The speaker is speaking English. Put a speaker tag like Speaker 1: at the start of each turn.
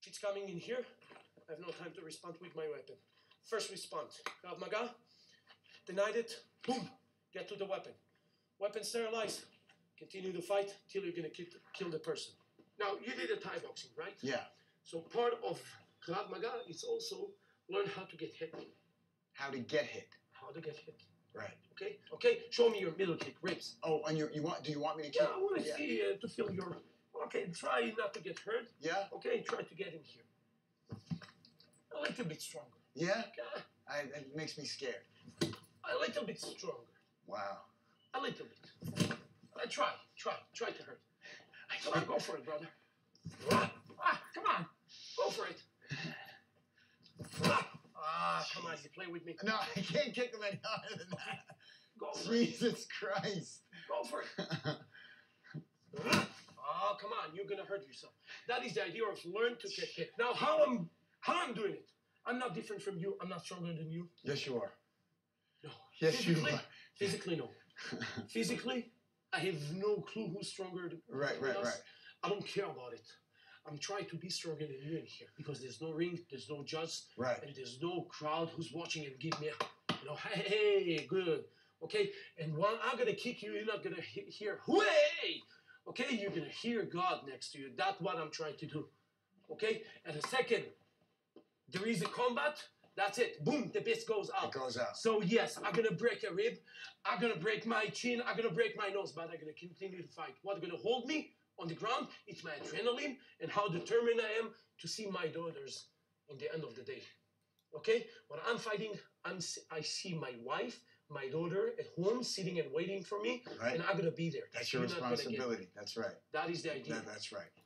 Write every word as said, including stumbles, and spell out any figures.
Speaker 1: it's coming in here, I have no time to respond with my weapon. First response, Krav Maga, denied it, boom, get to the weapon. Weapon sterilized, continue to fight till you're gonna kill, kill the person. Now, you did a Thai boxing, right?
Speaker 2: Yeah.
Speaker 1: So part of Krav Maga is also learn how to get hit.
Speaker 2: How to get hit.
Speaker 1: How to get hit.
Speaker 2: Right.
Speaker 1: Okay? Okay, show me your middle kick, ribs.
Speaker 2: Oh, and you, you want, do you want me to kick?
Speaker 1: Yeah, I want to yeah. see, uh, to feel your, okay, try not to get hurt.
Speaker 2: Yeah?
Speaker 1: Okay, try to get in here. A little bit stronger.
Speaker 2: Yeah?
Speaker 1: Okay.
Speaker 2: I, it makes me scared.
Speaker 1: A little bit stronger.
Speaker 2: Wow.
Speaker 1: A little bit. Uh, try, try, try to hurt. Come on, go for it, brother. Ah, ah, come on, go for it. Ah, ah, come on, you play with me.
Speaker 2: No, I can't kick him any harder than that.
Speaker 1: Go for
Speaker 2: Jesus it. Christ.
Speaker 1: Go for it. Oh, come on, you're gonna hurt yourself. That is the idea of learn to get hit. Now, how I'm, how I'm doing it. I'm not different from you. I'm not stronger than you.
Speaker 2: Yes, you are.
Speaker 1: No.
Speaker 2: Yes,
Speaker 1: physically,
Speaker 2: you are.
Speaker 1: Physically, no. Physically, I have no clue who's stronger than
Speaker 2: Right, right,
Speaker 1: us.
Speaker 2: right.
Speaker 1: I don't care about it. I'm trying to be stronger than you in here because there's no ring, there's no judge,
Speaker 2: right.
Speaker 1: and there's no crowd who's watching and give me a, you know, hey, good, okay? And while I'm gonna kick you, you're not gonna he- hear, hey, okay? You're gonna hear God next to you. That's what I'm trying to do, okay? And a second, there is a combat. That's it. Boom, the base goes out.
Speaker 2: It goes out.
Speaker 1: So yes, I'm gonna break a rib, I'm gonna break my chin, I'm gonna break my nose, but I'm gonna continue to fight. What's gonna hold me on the ground? It's my adrenaline and how determined I am to see my daughters in the end of the day. Okay? When I'm fighting, I'm, I see my wife, my daughter at home sitting and waiting for me,
Speaker 2: right.
Speaker 1: and I'm gonna be there.
Speaker 2: That's your
Speaker 1: You're
Speaker 2: responsibility. That's right.
Speaker 1: That is the idea.
Speaker 2: That, that's right.